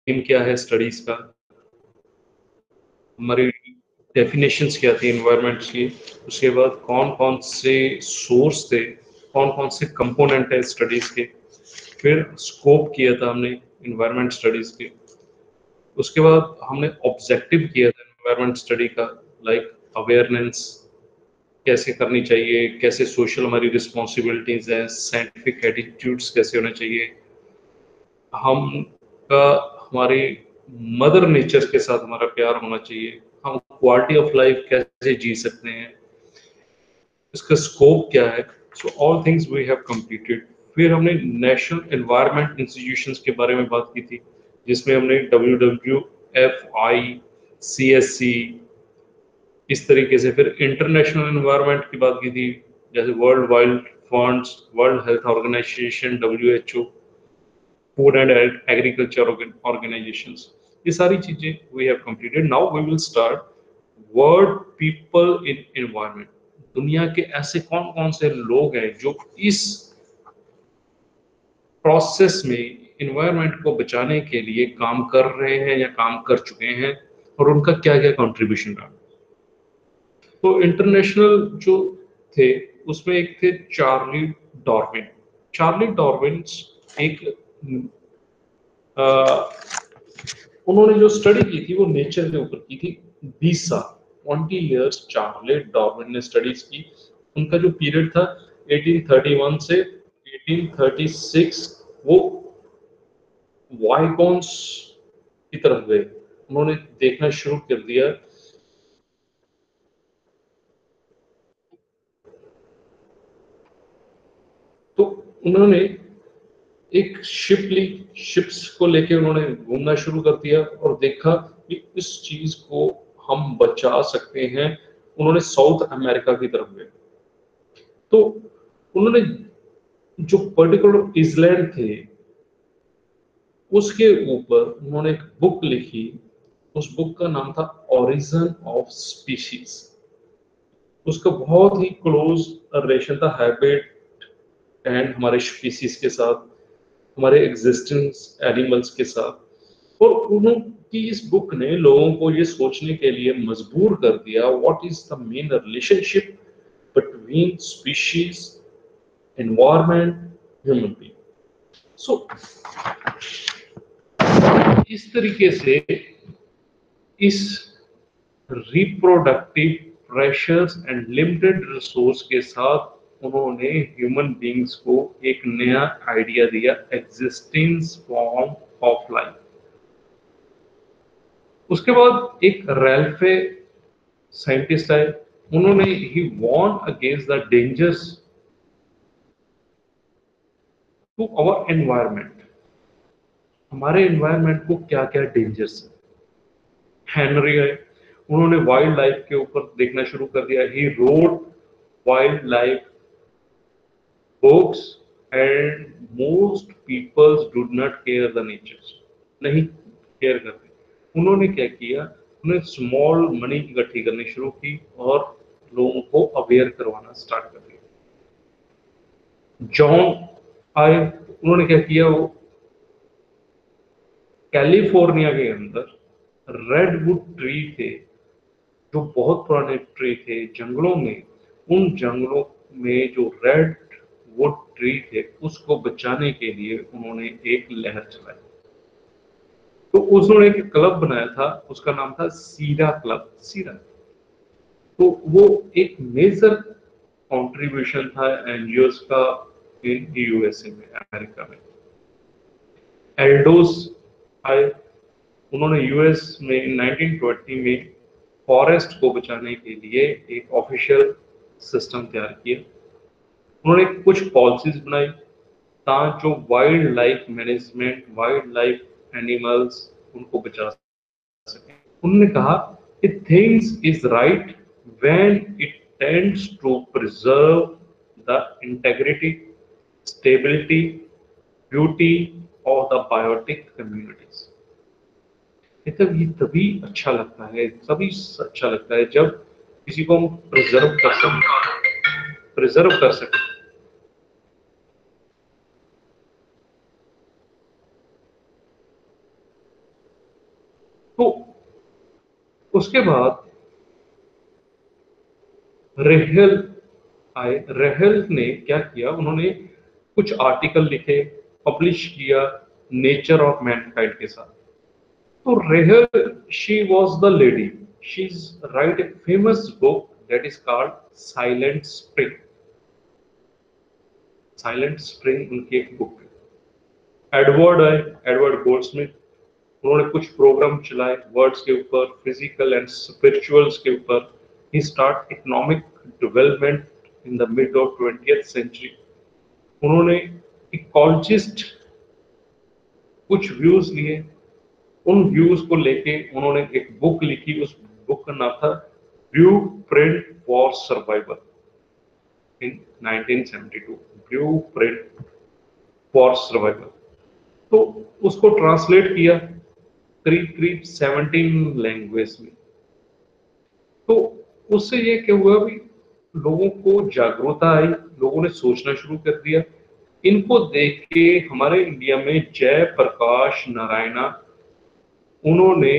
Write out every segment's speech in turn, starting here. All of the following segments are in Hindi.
एम क्या है स्टडीज का, हमारी डेफिनेशंस क्या थी एनवायरनमेंट की, उसके बाद कौन कौन से सोर्स थे, कौन कौन से कंपोनेंट है स्टडीज के, फिर स्कोप किया था हमने एनवायरनमेंट स्टडीज के, उसके बाद हमने ऑब्जेक्टिव किया था एनवायरनमेंट स्टडी का, लाइक अवेयरनेस कैसे करनी चाहिए, कैसे सोशल हमारी रिस्पॉन्सिबिलिटीज हैं, साइंटिफिक एटीट्यूड्स कैसे होने चाहिए, हम का हमारे मदर नेचर के साथ हमारा प्यार होना चाहिए, हम क्वालिटी ऑफ लाइफ कैसे जी सकते हैं, इसका स्कोप क्या है। So all things we have completed. फिर हमने नेशनल एनवायरनमेंट इंस्टीट्यूशंस के बारे में बात की थी, जिसमें हमने WWF, CSC, इस तरीके से फिर इंटरनेशनल एनवायरनमेंट की बात की थी, जैसे world wild funds, world health organisation, WHO, food and agriculture organisations, ये सारी चीजें we have completed. Now we will start word people in environment. दुनिया के ऐसे कौन कौन से लोग हैं जो इस प्रोसेस में एनवायरनमेंट को बचाने के लिए काम कर रहे हैं या काम कर चुके हैं, और उनका क्या क्या कंट्रीब्यूशन रहा। तो इंटरनेशनल जो थे उसमें एक थे चार्ली डार्विन। चार्ली डार्विन एक उन्होंने जो स्टडी की थी वो नेचर के ऊपर की थी। 20 साल 20 years चार्ली डार्विन ने स्टडीज की। उनका जो पीरियड था 1831 से 1836, वो वाइगॉन्स की तरफ गए, उन्होंने देखना शुरू कर दिया। तो उन्होंने एक शिप ली, शिप्स को लेके उन्होंने घूमना शुरू कर दिया और देखा कि इस चीज को हम बचा सकते हैं। उन्होंने साउथ अमेरिका की तरफ गए, तो उन्होंने जो पर्टिकुलर आइलैंड थे उसके ऊपर उन्होंने एक बुक लिखी। उस बुक का नाम था ओरिजिन ऑफ स्पीशीज। उसका बहुत ही क्लोज रिलेशन था हैबिट एंड हमारे स्पीशीज के साथ, हमारे एग्जिस्टेंस एनिमल्स के साथ। और उनकी इस बुक ने लोगों को ये सोचने के लिए मजबूर कर दिया, what is the main relationship between species, environment, human being. So इस तरीके से इस reproductive pressures and limited resource के साथ उन्होंने ह्यूमन बीइंग्स को एक नया आइडिया दिया, एग्जिस्टेंस फॉर्म ऑफ लाइफ। उसके बाद एक रेल्फे साइंटिस्ट आए, उन्होंने ही warned against the dangers to our environment. हमारे एनवायरनमेंट को क्या क्या डेंजर्स है। हेनरी आए, उन्होंने वाइल्ड लाइफ के ऊपर देखना शुरू कर दिया। He wrote wild life books and most peoples do not care the nature, नहीं केयर करते। उन्होंने क्या किया, उन्होंने स्मॉल मनी इकट्ठी करनी शुरू की और लोगों को अवेयर करवाना स्टार्ट कर दिया। जॉन आए, उन्होंने क्या किया, वो कैलिफोर्निया के अंदर रेडवुड ट्री थे जो बहुत पुराने ट्री थे जंगलों में, उन जंगलों में जो रेड वुड ट्री थे उसको बचाने के लिए उन्होंने एक लहर चलाई। तो उन्होंने एक क्लब बनाया था, उसका नाम था सीरा क्लब, सीरा। तो वो एक मेजर कंट्रीब्यूशन था एनजीओस का इन यूएसए में, अमेरिका में। एल्डोस आए, उन्होंने यूएस में 1920 में फॉरेस्ट को बचाने के लिए एक ऑफिशियल सिस्टम तैयार किया। उन्होंने कुछ पॉलिसीज बनाई ताकि जो wild life management, wild life animals, उनको बचा सके। उन्होंने कहा कि things is right when it tends to preserve the integrity, stability, beauty of the biotic communities. ये तभी अच्छा लगता है, तभी अच्छा लगता है जब किसी को हम प्रिजर्व कर सकें। तो उसके बाद रेहल आए। रेहल ने क्या किया, उन्होंने कुछ आर्टिकल लिखे, पब्लिश किया नेचर ऑफ मैनकाइंड के साथ। तो रेहल, she was the lady, she write a famous book that is called silent spring. Silent spring उनकी एक बुक है। एडवर्ड है, एडवर्ड गोल्डस्मिथ, उन्होंने कुछ प्रोग्राम चलाए वर्ड्स के ऊपर, फिजिकल एंड स्पिरिचुअल्स के ऊपर। He start economic development in the mid of 20th century. उन्होंने इकोलॉजिस्ट कुछ व्यूज लिए, उन व्यूज को लेके उन्होंने एक बुक लिखी। उस बुक का नाम था blueprint for survival in 1972। Blueprint for survival. तो उसको ट्रांसलेट किया करीब करीब 17 लैंग्वेज में। तो उससे ये क्या हुआ भी, लोगों को जागरूकता आई, लोगों ने सोचना शुरू कर दिया। इनको देख के हमारे इंडिया में जयप्रकाश नारायणा, उन्होंने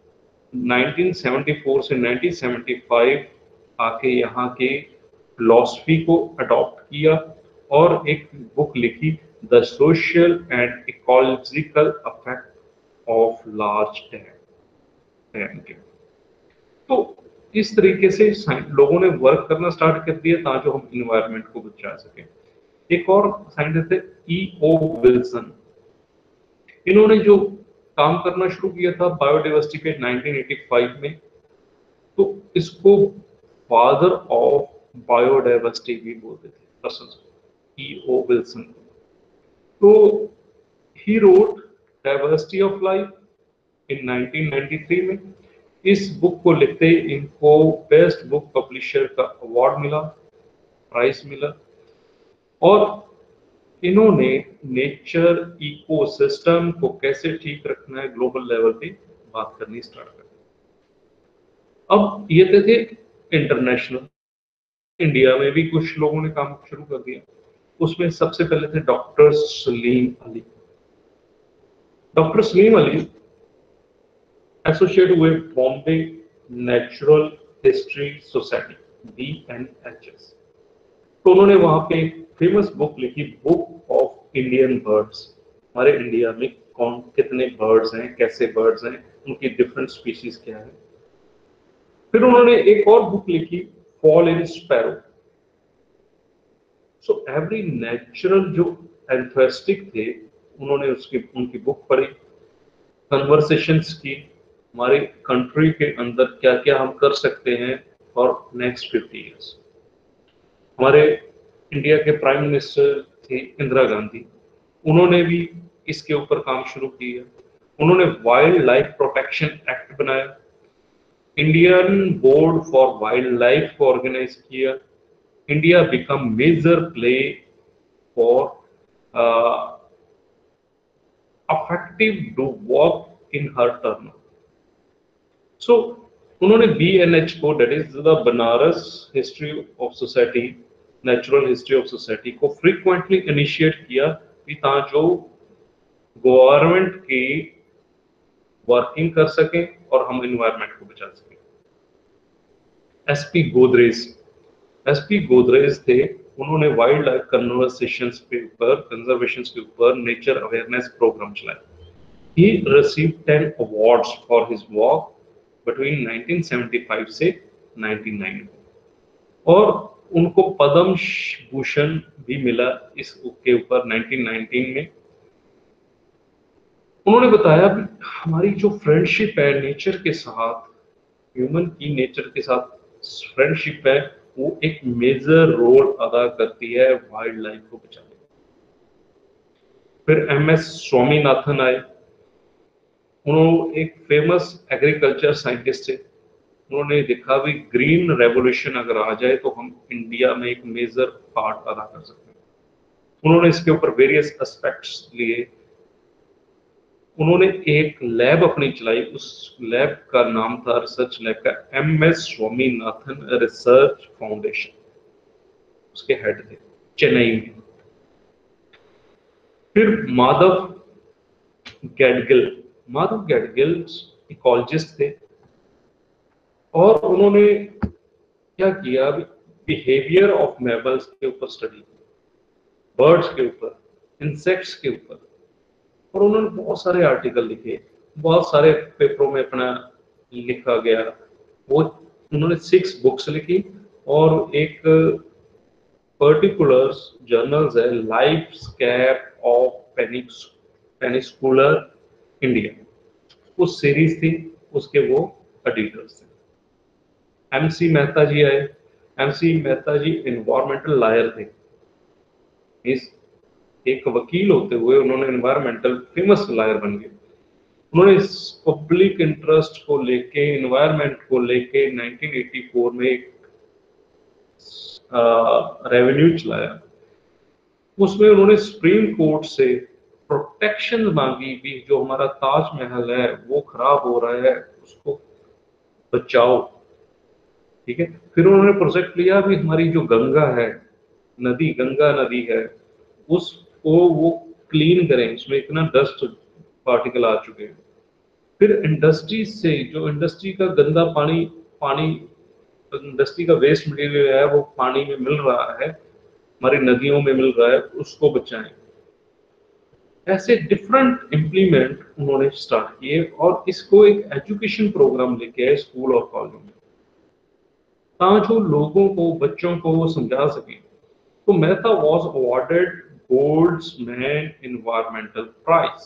1974 से 1975 आके यहाँ के फिलॉसफी को अडॉप्ट किया और एक बुक लिखी, the social and ecological effect of large dam. तो इस तरीके से लोगों ने वर्क करना स्टार्ट कर दिया ताकि हम इन्वायरमेंट को बचा सकें। एक और साइंटिस्ट है E.O. विल्सन। इन्होंने जो काम करना शुरू किया था बायोडाइवर्सिटी पे 1985 में, तो इसको फादर ऑफ बायोडाइवर्सिटी भी बोलते थे पर्सन, E.O. विल्सन। तो he wrote diversity of life in 1993 में। इस बुक को लिखते इनको बेस्ट बुक पब्लिशर का अवार्ड मिला, प्राइज मिला। और इन्होंने नेचर इकोसिस्टम को कैसे ठीक रखना है ग्लोबल लेवल पे बात करनी स्टार्ट कर दी। अब ये थे इंटरनेशनल। इंडिया में भी कुछ लोगों ने काम शुरू कर दिया। उसमें सबसे पहले थे doctor Salim Ali. Doctor Salim Ali associate हुए Bombay natural history society BNHS। तो उन्होंने वहां पे एक फेमस बुक लिखी, बुक ऑफ इंडियन बर्ड्स। हमारे इंडिया में कौन कितने बर्ड्स हैं, कैसे बर्ड्स हैं, उनकी डिफरेंट स्पीशीज क्या है। फिर उन्होंने एक और बुक लिखी, fall in sparrow. So every natural जो एंथुसियास्टिक थे, उन्होंने उनकी बुक पढ़ी, कन्वर्सेशंस की, हमारे कंट्री के अंदर क्या क्या हम कर सकते हैं फॉर नेक्स्ट 50 ईयर्स। हमारे इंडिया के प्राइम मिनिस्टर थे इंदिरा गांधी, उन्होंने भी इसके ऊपर काम शुरू किया। उन्होंने वाइल्ड लाइफ प्रोटेक्शन एक्ट बनाया, Indian board for wild life को ऑर्गेनाइज किया। India become major play for effective do work in her term. So उन्होंने BNH को, that is the Banaras history of society, natural history of society को फ्रीक्वेंटली इनिशिएट किया कि जो गवर्नमेंट की वर्किंग कर सके और हम इन्वायरमेंट को बचा सके। एसपी गोदरेज थे, उन्होंने वाइल्ड लाइफ कन्वर्सेशंस के ऊपर, कंजर्वेशन के ऊपर नेचर अवेयरनेस प्रोग्राम चलाए। He received 10 awards for his work between 1975 से 1990 और उनको पद्म भूषण भी मिला इस के ऊपर 1919 में। उन्होंने बताया कि हमारी जो फ्रेंडशिप है नेचर के साथ, ह्यूमन की नेचर के साथ फ्रेंडशिप है, वो एक मेजर रोल अदा करती है वाइल्ड लाइफ को बचाने में। फिर MS स्वामीनाथन आए, उन्होंने एक फेमस एग्रीकल्चर साइंटिस्ट थे। उन्होंने देखा भी ग्रीन रेवोल्यूशन अगर आ जाए तो हम इंडिया में एक मेजर पार्ट अदा कर सकते हैं। उन्होंने इसके ऊपर वेरियस एस्पेक्ट्स लिए। उन्होंने एक लैब अपनी चलाई, उस लैब का नाम था, रिसर्च लैब का, MS स्वामीनाथन रिसर्च फाउंडेशन, उसके हेड थे चेन्नई में। फिर माधव गैडगिल इकोलॉजिस्ट थे, और उन्होंने क्या किया, बिहेवियर ऑफ मैमल्स के ऊपर स्टडी, बर्ड्स के ऊपर, इंसेक्ट्स के ऊपर, और उन्होंने बहुत सारे आर्टिकल लिखे, बहुत सारे पेपरों में अपना लिखा गया। वो उन्होंने 6 बुक्स लिखी, और एक पर्टिकुलर जर्नल्स है, life scape of peninsular India, उस सीरीज थी, उसके वो एडिटर्स थे। एमसी मेहता जी आए। MC Mehta ji environmental lawyer थे। इस एक वकील होते हुए उन्होंने इन्वायरमेंटल फेमस लॉयर बन गए। उन्होंने इस पब्लिक इंटरेस्ट को लेके, इन्वायरमेंट को लेके 1984 में एक रेवेन्यू चलाया। उसमें उन्होंने सुप्रीम कोर्ट से प्रोटेक्शन मांगी भी, जो हमारा ताजमहल है वो खराब हो रहा है, उसको बचाओ। ठीक है। फिर उन्होंने प्रोजेक्ट लिया भी, हमारी जो गंगा है, नदी, गंगा नदी है, उसको वो क्लीन करें, उसमें इतना डस्ट पार्टिकल आ चुके हैं। फिर इंडस्ट्री से, जो इंडस्ट्री का गंदा पानी पानी इंडस्ट्री का वेस्ट मटेरियल है वो पानी में मिल रहा है, हमारी नदियों में मिल रहा है, उसको बचाएं। ऐसे डिफरेंट इम्प्लीमेंट उन्होंने स्टार्ट किए, और इसको एक एजुकेशन प्रोग्राम लेके आए स्कूल और कॉलेज में, ताकि लोगों को, बच्चों को वो समझा सके। तो Mehta was awarded Goldman environmental prize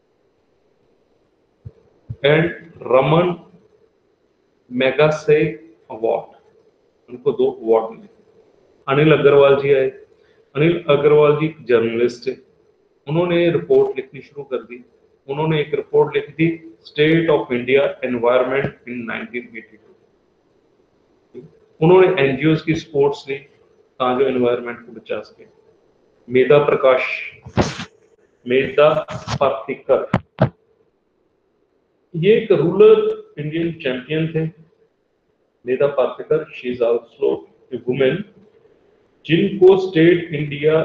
and Raman Magsaysay award. उनको 2 अवार्ड मिले। अनिल अग्रवाल जी आए। अनिल अग्रवाल जी जर्नलिस्ट थे। उन्होंने रिपोर्ट लिखनी शुरू कर दी। उन्होंने एक रिपोर्ट लिखी थी, state of India environment in 1982। उन्होंने एनजीओ की सपोर्ट्स ली ताकि एनवायरनमेंट को बचा सके। मेधा प्रकाश, मेधा पार्थिकर, ये एक रूरल इंडियन चैंपियन थे। Medha Patkar, she is also a women, जिनको स्टेट इंडिया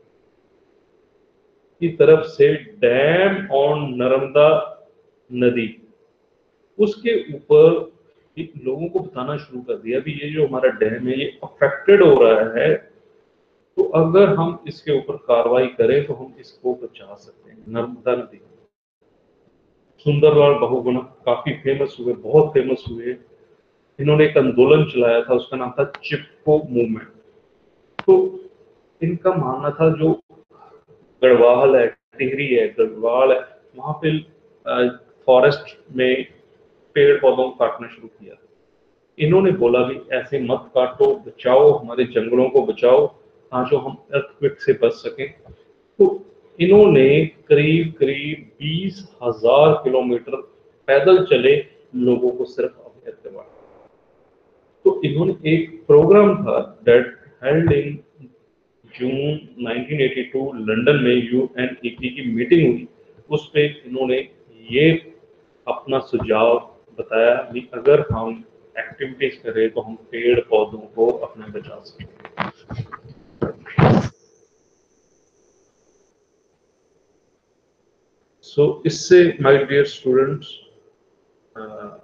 की तरफ से डैम ऑन नर्मदा नदी, उसके ऊपर लोगों को बताना शुरू कर दिया भी, ये जो हमारा डैम है ये अफेक्टेड हो रहा है, तो अगर हम इसके ऊपर कार्रवाई करें तो हम इसको बचा सकते हैं। नर्मदा नदी। सुंदरलाल बहुगुणा काफी फेमस हुए, बहुत फेमस हुए। इन्होंने एक आंदोलन चलाया था, उसका नाम था चिपको मूवमेंट। तो इनका मानना था, जो गढ़वाल है, टिहरी है, गढ़वाल है, वहां पे फॉरेस्ट में पेड़ पौधों को काटना शुरू किया। इन्होंने बोला भी ऐसे मत काटो, बचाओ, हमारे जंगलों को बचाओ, ताकि हम अर्थक्वेक से बच सकें। तो इन्होंने करीब करीब 20,000 किलोमीटर पैदल चले, लोगों को सिर्फ अवेयर करवाया। तो इन्होंने एक प्रोग्राम था that held in June 1982 London में, यूएनईपी की मीटिंग हुई। उस पे इन्होंने ये अपना सुझाव बताया कि अगर हम एक्टिविटीज करें तो हम पेड़ पौधों को अपना बचा सकते हैं। सो इससे माय डियर स्टूडेंट्स,